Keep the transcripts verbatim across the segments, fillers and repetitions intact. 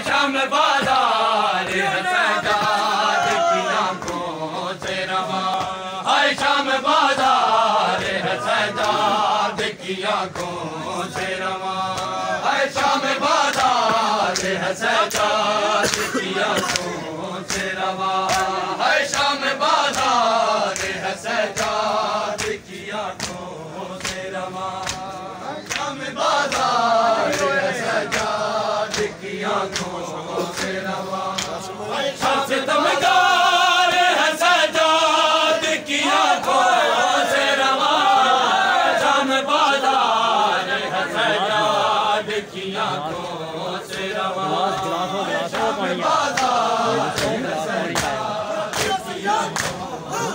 शाम बाजार है सजाद की आंखों से रवा, हाय शाम बाजार है सजाद की आंखों से रवा, हाय शाम बाजार है सजाद की आंखों से रवा, हाय शाम बाजार है सजाद की आंखों से रवा, शाम बाजार है सजाद की आंखों से रवा, शम्स दमदार है सजाद की आंखों से रवा, शाम बाजार है सजाद की आंखों से रवा, शाम बाजार है सजाद की आंखों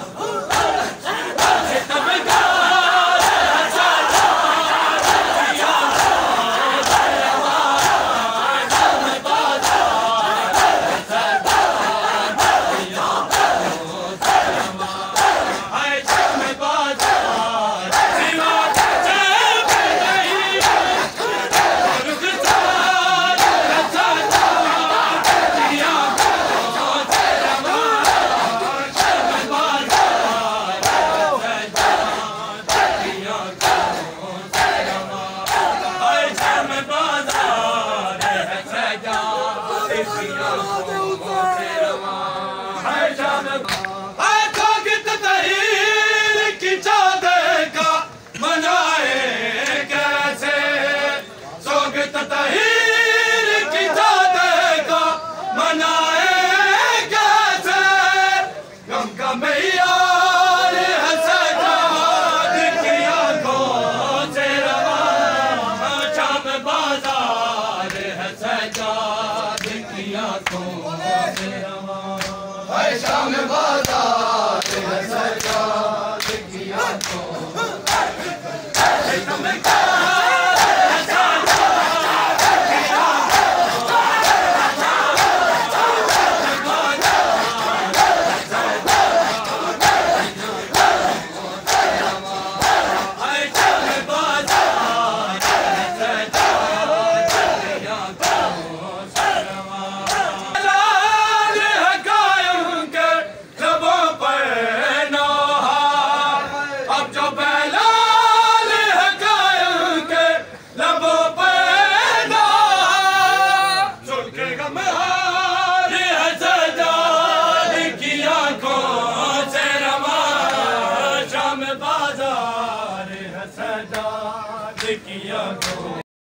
शाम बाजार है सजाद की आंखों